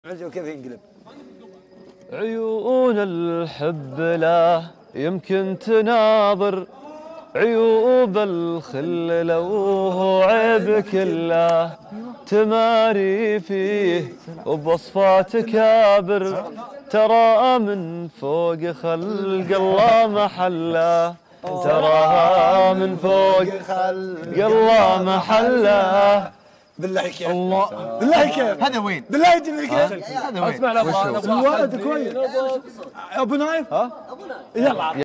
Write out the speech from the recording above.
كيف ينقلب؟ عيون الحب لا يمكن تناظر عيوب الخل لو عيب كله تماري فيه وبوصفات كابر ترى من فوق خلق الله محله تراها من فوق خلق الله محله. بالله كيف؟ الله بالله كيف؟ هذا وين؟ بالله يجيب لي كيف؟ هذا وين؟ اسمع الولد كويس ابو نايف؟ ها؟ ابو نايف يلا